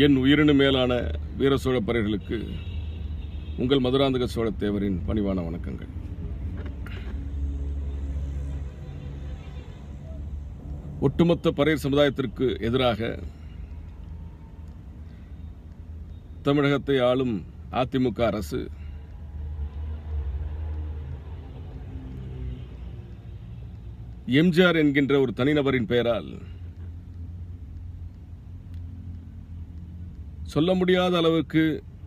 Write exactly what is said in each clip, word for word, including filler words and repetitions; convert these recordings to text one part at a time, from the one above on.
என் உயிரினு மேலான வீர சோழ பறையர்களுக்கு உங்கள் மதுராந்தக சோழ தேவரின் பணிவான வணக்கங்கள். ஒட்டுமொத்த பறையர் சமுதாயத்திற்கு எதிராக தமிழகத்தை ஆளும் அதிமுக அரசு எம்ஜிஆர் என்கின்ற ஒரு தனிநபரின் பெயரால் சொல்ல முடியாத அளவுக்கு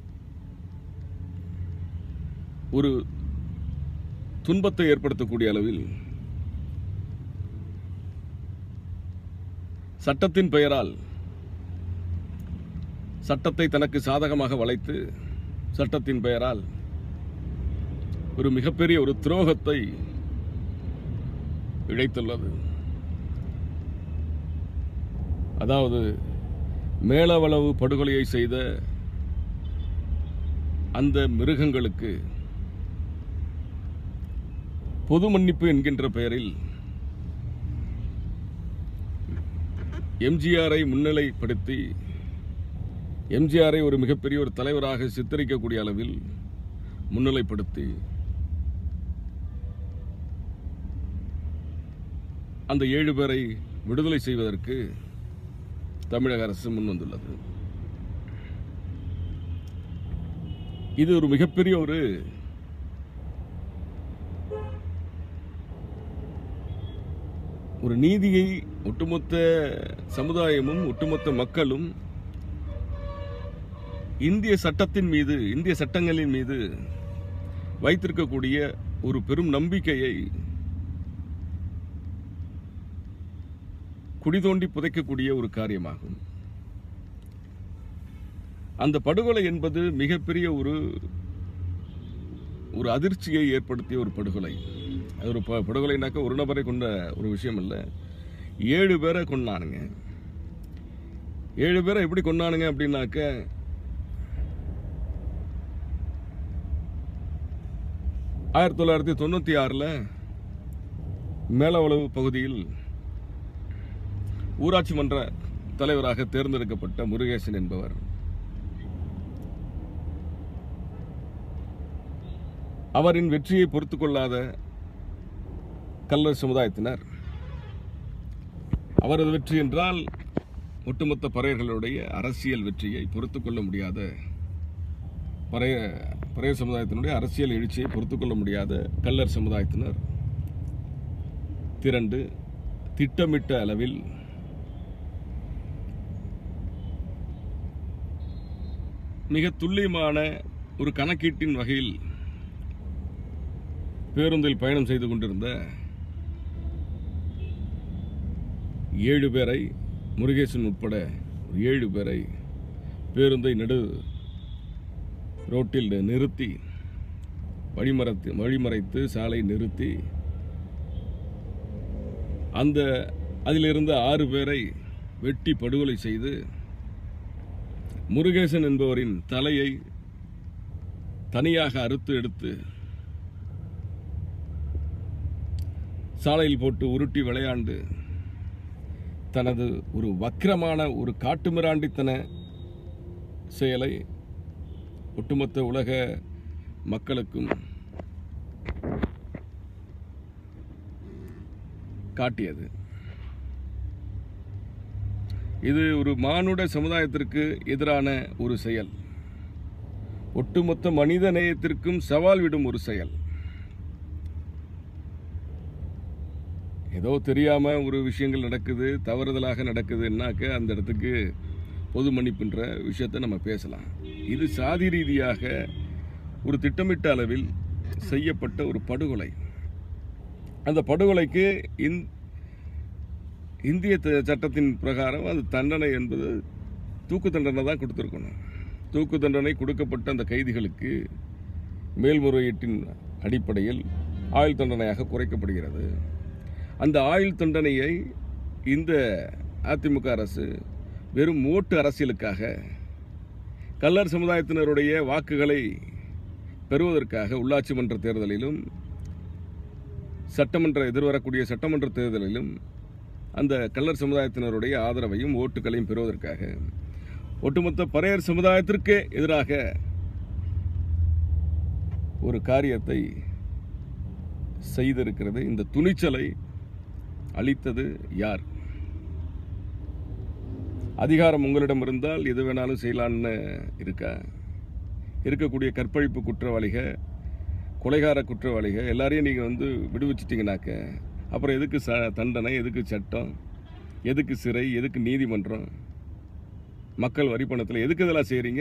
ஒரு துன்பத்தை ஏற்படுத்தக்கூடிய அளவில் சட்டத்தின் பெயரால் சட்டத்தை தனக்கு சாதகமாக வளைத்து சட்டத்தின் பெயரால் ஒரு மிகப்பெரிய ஒரு துரோகத்தை இழைத்துள்ளது. அதாவது மேலவளவு படுகொலையை செய்த அந்த மிருகங்களுக்கு பொது மன்னிப்பு என்கின்ற பெயரில் எம்ஜிஆரை முன்னிலைப்படுத்தி எம்ஜிஆரை ஒரு மிகப்பெரிய ஒரு தலைவராக சித்தரிக்கக்கூடிய அளவில் முன்னிலைப்படுத்தி அந்த ஏழு பேரை விடுதலை செய்வதற்கு தமிழக அரசு முன்வந்துள்ளது. இது ஒரு மிகப்பெரிய ஒரு ஒரு நீதியை ஒட்டுமொத்த சமுதாயமும் ஒட்டுமொத்த மக்களும் இந்திய சட்டத்தின் மீது இந்திய சட்டங்களின் மீது வைத்திருக்கக்கூடிய ஒரு பெரும் நம்பிக்கையை குடிதோண்டி புதைக்கக்கூடிய ஒரு காரியமாகும். அந்த படுகொலை என்பது மிகப்பெரிய ஒரு ஒரு அதிர்ச்சியை ஏற்படுத்திய ஒரு படுகொலை. அது ஒரு படுகொலைனாக்க ஒரு நபரை கொண்ட ஒரு விஷயம் இல்லை, ஏழு பேரை கொண்டானுங்க. ஏழு பேரை எப்படி கொண்டானுங்க அப்படின்னாக்க ஆயிரத்தி தொள்ளாயிரத்தி தொண்ணூத்தி ஆறுல மேலவளவு பகுதியில் ஊராட்சி மன்ற தலைவராக தேர்ந்தெடுக்கப்பட்ட முருகேசன் என்பவர் அவரின் வெற்றியை பொறுத்துக் கொள்ளாத கல்லர் சமுதாயத்தினர், அவரது வெற்றி என்றால் ஒட்டுமொத்த பறையர்களுடைய அரசியல் வெற்றியை பொறுத்துக் கொள்ள முடியாத பறைய பறையர் சமுதாயத்தினுடைய அரசியல் எழுச்சியை பொறுத்துக் கொள்ள முடியாத கல்லர் சமுதாயத்தினர் திரண்டு திட்டமிட்ட அளவில் மிக துல்லியமான ஒரு கணக்கீட்டின் வகையில் பேருந்தில் பயணம் செய்து கொண்டிருந்த ஏழு பேரை, முருகேசன் உட்பட ஏழு பேரை பேருந்தை நடு ரோட்டில் நிறுத்தி வழிமறைத்து வழிமறைத்து சாலை நிறுத்தி அந்த அதிலிருந்த ஆறு பேரை வெட்டி படுகொலை செய்து முருகேசன் என்பவரின் தலையை தனியாக அறுத்து எடுத்து சாலையில் போட்டு உருட்டி விளையாண்டு தனது ஒரு வக்கிரமான ஒரு காட்டுமிராண்டித்தன செயலை ஒட்டுமொத்த உலக மக்களுக்கும் காட்டியது. இது ஒரு மானுட சமுதாயத்திற்கு எதிரான ஒரு செயல், ஒட்டுமொத்த மனித நேயத்திற்கும் சவால் விடும் ஒரு செயல். ஏதோ தெரியாம ஒரு விஷயங்கள் நடக்குது, தவறுதலாக நடக்குதுன்னாக்க அந்த இடத்துக்கு பொது மன்னிப்புன்ற விஷயத்தை நம்ம பேசலாம். இது சாதி ரீதியாக ஒரு திட்டமிட்ட அளவில் செய்யப்பட்ட ஒரு படுகொலை. அந்த படுகொலைக்கு இந்திய சட்டத்தின் பிரகாரம் அது தண்டனை என்பது தூக்கு தண்டனை தான் கொடுத்துருக்கணும். தூக்கு தண்டனை கொடுக்கப்பட்ட அந்த கைதிகளுக்கு மேல்முறையீட்டின் அடிப்படையில் ஆயுள் தண்டனையாக குறைக்கப்படுகிறது. அந்த ஆயுள் தண்டனையை இந்த அதிமுக அரசு வெறும் ஓட்டு அரசியலுக்காக, கல்லர் சமுதாயத்தினருடைய வாக்குகளை பெறுவதற்காக உள்ளாட்சி மன்ற தேர்தலிலும் சட்டமன்ற எதிர்வரக்கூடிய சட்டமன்ற தேர்தலிலும் அந்த கல்லர் சமுதாயத்தினருடைய ஆதரவையும் ஓட்டுகளையும் பெறுவதற்காக ஒட்டுமொத்த பறையர் சமுதாயத்திற்கே எதிராக ஒரு காரியத்தை செய்திருக்கிறது. இந்த துணிச்சலை அளித்தது யார்? அதிகாரம் உங்களிடம் இருந்தால் எது வேணாலும் செய்யலான்னு இருக்கா? இருக்கக்கூடிய கற்பழிப்பு குற்றவாளிகள், கொலைகார குற்றவாளிகள் எல்லாரையும் நீங்கள் வந்து விடுவிச்சிட்டிங்கனாக்க அப்புறம் எதுக்கு ச தண்டனை, எதுக்கு சட்டம், எதுக்கு சிறை, எதுக்கு நீதிமன்றம்? மக்கள் வரி பணத்தில் எதுக்கு இதெல்லாம் செய்கிறீங்க?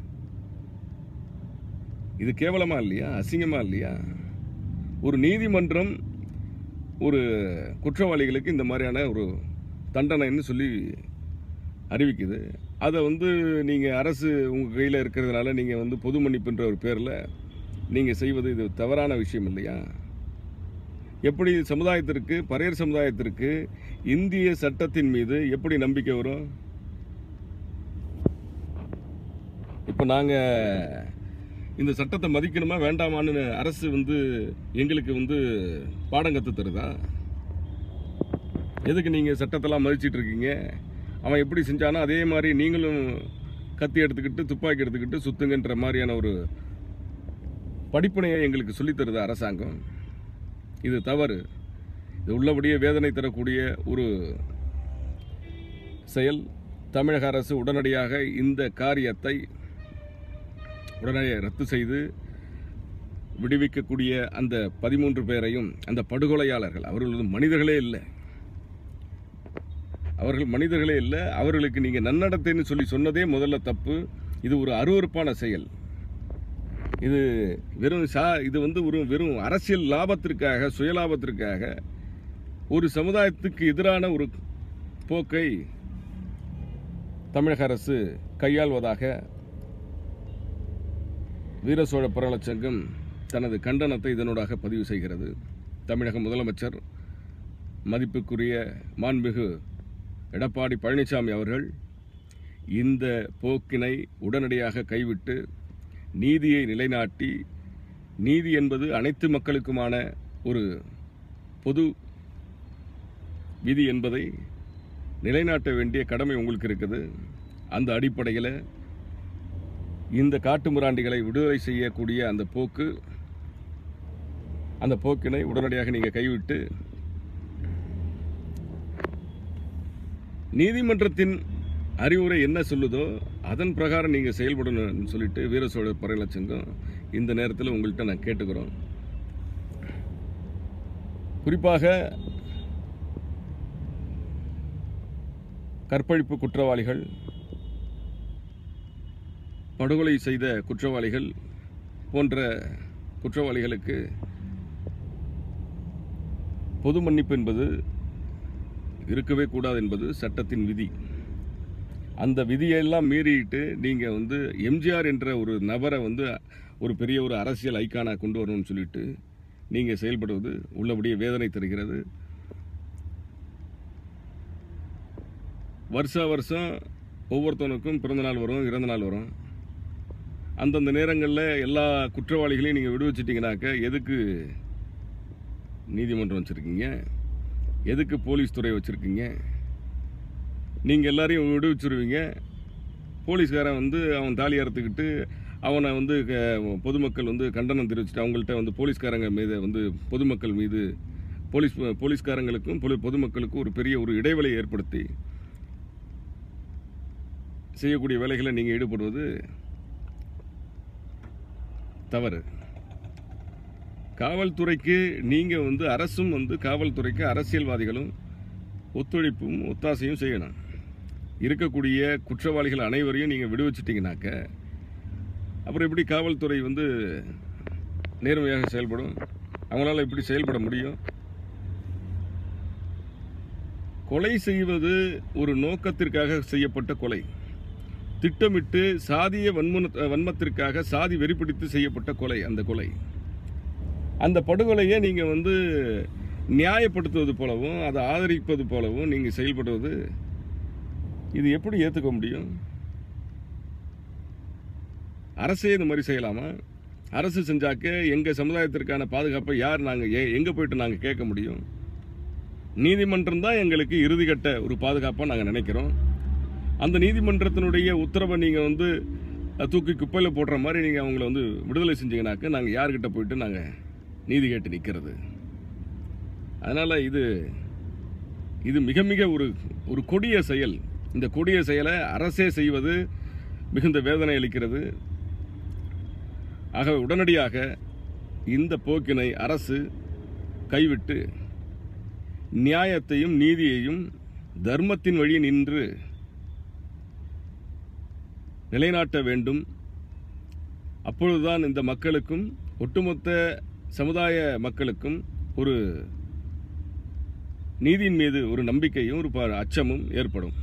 இது கேவலமா இல்லையா? அசிங்கமா இல்லையா? ஒரு நீதிமன்றம் ஒரு குற்றவாளிகளுக்கு இந்த மாதிரியான ஒரு தண்டனைன்னு சொல்லி அறிவிக்குது. அதை வந்து நீங்கள் அரசு உங்கள் கையில் இருக்கிறதுனால நீங்கள் வந்து பொது மன்னிப்புன்ற ஒரு பேரில் நீங்கள் செய்வது இது தவறான விஷயம் இல்லையா? எப்படி சமுதாயத்திற்கு, பறையர் சமுதாயத்திற்கு இந்திய சட்டத்தின் மீது எப்படி நம்பிக்கை வரும்? இப்போ நாங்கள் இந்த சட்டத்தை மதிக்கணுமா வேண்டாமான்னு அரசு வந்து எங்களுக்கு வந்து பாடம் கற்று தருதா? எதுக்கு நீங்கள் சட்டத்தெல்லாம் மதிச்சிட்டு இருக்கீங்க? அவன் எப்படி செஞ்சானோ அதே மாதிரி நீங்களும் கத்தி எடுத்துக்கிட்டு துப்பாக்கி எடுத்துக்கிட்டு சுத்துங்கன்ற மாதிரியான ஒரு படிப்பினையை எங்களுக்கு சொல்லித்தருது அரசாங்கம். இது தவறு. இது உள்ளபடியே வேதனை தரக்கூடிய ஒரு செயல். தமிழக அரசு உடனடியாக இந்த காரியத்தை உடனடியாக ரத்து செய்து விடுவிக்கக்கூடிய அந்த பதிமூன்று பேரையும், அந்த படுகொலையாளர்கள், அவர்கள் மனிதர்களே இல்லை, அவர்கள் மனிதர்களே இல்லை, அவர்களுக்கு நீங்கள் நன்னடத்தைன்னு சொல்லி சொன்னதே முதல்ல தப்பு. இது ஒரு அருவருப்பான செயல். இது வெறும் சா இது வந்து ஒரு வெறும் அரசியல் லாபத்திற்காக, சுயலாபத்திற்காக ஒரு சமுதாயத்துக்கு எதிரான ஒரு போக்கை தமிழக அரசு கையாள்வதாக வீர சோழ பறையர் சங்கம் தனது கண்டனத்தை இதனூடாக பதிவு செய்கிறது. தமிழக முதலமைச்சர் மதிப்புக்குரிய மாண்புமிகு எடப்பாடி பழனிசாமி அவர்கள் இந்த போக்கினை உடனடியாக கைவிட்டு நீதியை நிலைநாட்டி, நீதி என்பது அனைத்து மக்களுக்குமான ஒரு பொது விதி என்பதை நிலைநாட்ட வேண்டிய கடமை உங்களுக்கு இருக்குது. அந்த அடிப்படையில் இந்த காட்டுமிராண்டிகளை விடுதலை செய்யக்கூடிய அந்த போக்கு, அந்த போக்கினை உடனடியாக நீங்கள் கைவிட்டு நீதிமன்றத்தின் அறிவுரை என்ன சொல்லுதோ அதன் பிரகாரம் நீங்கள் செயல்படணும்னு சொல்லிட்டு வீர சோழ பறையர் சங்கம் இந்த நேரத்தில் உங்கள்கிட்ட நான் கேட்டுக்கிறோம். குறிப்பாக கற்பழிப்பு குற்றவாளிகள், படுகொலை செய்த குற்றவாளிகள் போன்ற குற்றவாளிகளுக்கு பொது மன்னிப்பு என்பது இருக்கவே கூடாது என்பது சட்டத்தின் விதி. அந்த விதியெல்லாம் மீறிட்டு நீங்கள் வந்து எம்ஜிஆர் என்ற ஒரு நபரை வந்து ஒரு பெரிய ஒரு அரசியல் ஐக்கானாக கொண்டு வரணும்னு சொல்லிட்டு நீங்கள் செயல்படுவது உள்ளபடியே வேதனை தருகிறது. வருஷா வருஷம் ஒவ்வொருத்தவனுக்கும் பிறந்தநாள் வரும், இறந்த நாள் வரும். அந்தந்த நேரங்களில் எல்லா குற்றவாளிகளையும் நீங்கள் விடுவிச்சிட்டிங்கனாக்க எதுக்கு நீதிமன்றம் வச்சுருக்கீங்க? எதுக்கு போலீஸ் துறை வச்சுருக்கீங்க? நீங்கள் எல்லாரையும் விடுவிச்சுருவீங்க. போலீஸ்காரன் வந்து அவன் தாலி அறுத்துக்கிட்டு அவனை வந்து பொதுமக்கள் வந்து கண்டனம் தெரிவிச்சுட்டு அவங்கள்ட்ட வந்து போலீஸ்காரங்க மீது வந்து பொதுமக்கள் மீது போலீஸ் போலீஸ்காரங்களுக்கும் பொதுமக்களுக்கும் ஒரு பெரிய ஒரு இடைவெளியை ஏற்படுத்தி செய்யக்கூடிய வேலைகளை நீங்கள் ஈடுபடுவது தவறு. காவல்துறைக்கு நீங்கள் வந்து அரசும் வந்து காவல்துறைக்கு அரசியல்வாதிகளும் ஒத்துழைப்பும் ஒத்தாசையும் செய்யணும். இருக்கக்கூடிய குற்றவாளிகள் அனைவரையும் நீங்கள் விடுவிச்சிட்டிங்கனாக்க அப்புறம் எப்படி காவல்துறை வந்து நேர்மையாக செயல்படும்? அவங்களால எப்படி செயல்பட முடியும்? கொலை செய்வது ஒரு நோக்கத்திற்காக செய்யப்பட்ட கொலை, திட்டமிட்டு சாதிய வன்ம வன்மத்திற்காக சாதி வெறிப்பிடித்து செய்யப்பட்ட கொலை. அந்த கொலை, அந்த படுகொலையை நீங்கள் வந்து நியாயப்படுத்துவது போலவும் அதை ஆதரிப்பது போலவும் நீங்கள் செயல்படுவது இது எப்படி ஏற்றுக்க முடியும்? அரசே இந்த மாதிரி செய்யலாமா? அரசு செஞ்சாக்க எங்கள் சமுதாயத்திற்கான பாதுகாப்பை யார் நாங்கள் ஏ எங்கே போயிட்டு நாங்கள் கேட்க முடியும்? நீதிமன்றம் தான் எங்களுக்கு இறுதிக்கட்ட ஒரு பாதுகாப்பாக நாங்கள் நினைக்கிறோம். அந்த நீதிமன்றத்தினுடைய உத்தரவை நீங்கள் வந்து தூக்கி குப்பையில் போடுற மாதிரி நீங்கள் அவங்கள வந்து விடுதலை செஞ்சீங்கன்னாக்க நாங்கள் யார்கிட்ட போயிட்டு நாங்கள் நீதி கேட்டு நிற்கிறது. அதனால் இது இது மிக மிக ஒரு ஒரு கொடிய செயல். இந்த கொடிய செயலை அரசே செய்வது மிகுந்த வேதனை அளிக்கிறது. ஆகவே உடனடியாக இந்த போக்கினை அரசு கைவிட்டு நியாயத்தையும் நீதியையும் தர்மத்தின் வழி நின்று நிலைநாட்ட வேண்டும். அப்பொழுதுதான் இந்த மக்களுக்கும் ஒட்டுமொத்த சமுதாய மக்களுக்கும் ஒரு நீதியின் மீது ஒரு நம்பிக்கையும் ஒரு அச்சமும் ஏற்படும்.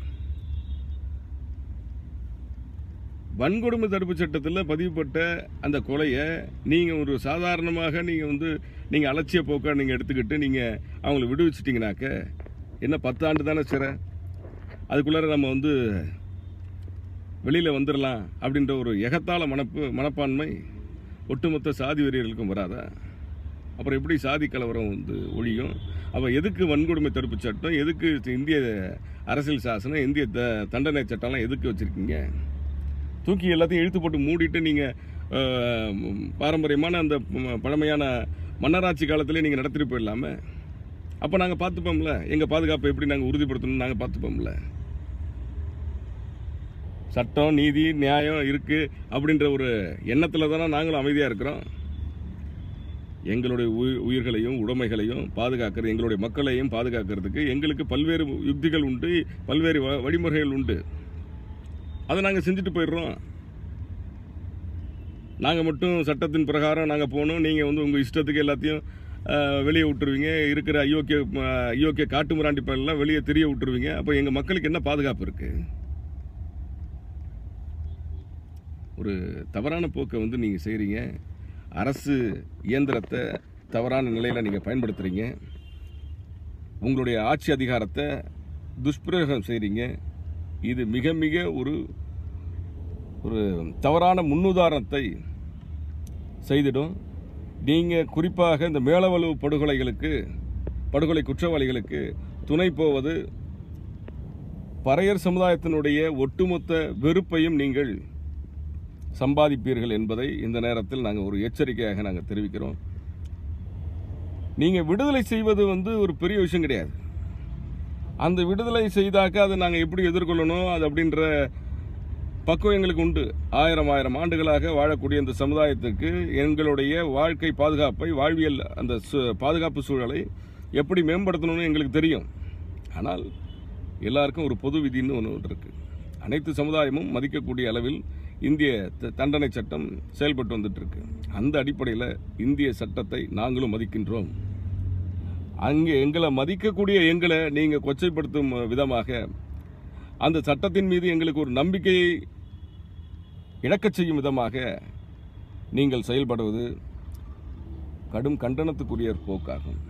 வன்கொடுமை தடுப்பு சட்டத்தில் பதிவுப்பட்ட அந்த கொலையை நீங்கள் ஒரு சாதாரணமாக நீங்கள் வந்து நீங்கள் அலட்சிய போக்காக நீங்கள் எடுத்துக்கிட்டு நீங்கள் அவங்கள விடுவிச்சிட்டிங்கனாக்க என்ன பத்து ஆண்டு தானே சிறை, அதுக்குள்ளார நம்ம வந்து வெளியில் வந்துடலாம் அப்படின்ற ஒரு எகத்தாள மனப்பு மனப்பான்மை ஒட்டுமொத்த சாதி வெறியர்களுக்கும் வராதா? அப்புறம் எப்படி சாதி கலவரம் வந்து ஒழியும்? அப்போ எதுக்கு வன்கொடுமை தடுப்பு சட்டம், எதுக்கு இந்திய அரசியல் சாசனம், இந்திய த தண்டனை சட்டம்லாம் எதுக்கு வச்சுருக்கீங்க? தூக்கி எல்லாத்தையும் இழுத்து போட்டு மூடிட்டு நீங்கள் பாரம்பரியமான அந்த பழமையான மன்னராட்சி காலத்திலே நீங்கள் நடத்திட்டு போயிடலாமே. அப்போ நாங்கள் பார்த்துப்போம்ல, எங்கள் பாதுகாப்பை எப்படி நாங்கள் உறுதிப்படுத்தணும்னு நாங்கள் பார்த்துப்போம்ல. சட்டம் நீதி நியாயம் இருக்குது அப்படின்ற ஒரு எண்ணத்தில் தானே நாங்களும் அமைதியாக இருக்கிறோம். எங்களுடைய உயிர்களையும் உடைமைகளையும் பாதுகாக்கிறது, எங்களுடைய மக்களையும் பாதுகாக்கிறதுக்கு எங்களுக்கு பல்வேறு யுக்திகள் உண்டு, பல்வேறு வழிமுறைகள் உண்டு. அதை நாங்கள் செஞ்சுட்டு போயிடுறோம். நாங்கள் மட்டும் சட்டத்தின் பிரகாரம் நாங்கள் போகணும், நீங்கள் வந்து உங்கள் இஷ்டத்துக்கு எல்லாத்தையும் வெளியே விட்டுருவீங்க, இருக்கிற அயோக்கிய அயோக்கிய காட்டு மிராண்டி பயலெல்லாம் வெளியே தெரிய விட்டுருவீங்க. அப்போ எங்கள் மக்களுக்கு என்ன பாதுகாப்பு இருக்குது? ஒரு தவறான போக்கை வந்து நீங்கள் செய்கிறீங்க. அரசு இயந்திரத்தை தவறான நிலையில் நீங்கள் பயன்படுத்துகிறீங்க. உங்களுடைய ஆட்சி அதிகாரத்தை துஷ்பிரயோகம் செய்கிறீங்க. இது மிக மிக ஒரு ஒரு தவறான முன்னுதாரணத்தை செய்திடும். நீங்கள் குறிப்பாக இந்த மேலவலு படுகொலைகளுக்கு படுகொலை குற்றவாளிகளுக்கு துணை போவது பறையர் சமுதாயத்தினுடைய ஒட்டுமொத்த வெறுப்பையும் நீங்கள் சம்பாதிப்பீர்கள் என்பதை இந்த நேரத்தில் நாங்கள் ஒரு எச்சரிக்கையாக நாங்கள் தெரிவிக்கிறோம். நீங்கள் விடுதலை செய்வது வந்து ஒரு பெரிய விஷயம் கிடையாது. அந்த விடுதலை செய்தாக்க அதை நாங்கள் எப்படி எதிர்கொள்ளணும் அது அப்படின்ற பக்குவம் எங்களுக்கு உண்டு. ஆயிரம் ஆயிரம் ஆண்டுகளாக வாழக்கூடிய இந்த சமுதாயத்துக்கு எங்களுடைய வாழ்க்கை பாதுகாப்பை, வாழ்வியல் அந்த பாதுகாப்பு சூழலை எப்படி மேம்படுத்தணும்னு எங்களுக்கு தெரியும். ஆனால் எல்லாருக்கும் ஒரு பொது விதின்னு ஒன்று ஒன்று இருக்குது. அனைத்து சமுதாயமும் மதிக்கக்கூடிய அளவில் இந்திய தண்டனை சட்டம் செயல்பட்டு வந்துட்டு இருக்கு. அந்த அடிப்படையில் இந்திய சட்டத்தை நாங்களும் மதிக்கின்றோம். அங்கே எங்களை மதிக்கக்கூடிய எங்களை நீங்கள் கொச்சைப்படுத்தும் விதமாக அந்த சட்டத்தின் மீது எங்களுக்கு ஒரு நம்பிக்கையை இழக்கச் செய்யும் விதமாக நீங்கள் செயல்படுவது கடும் கண்டனத்துக்குரிய போக்காகும்.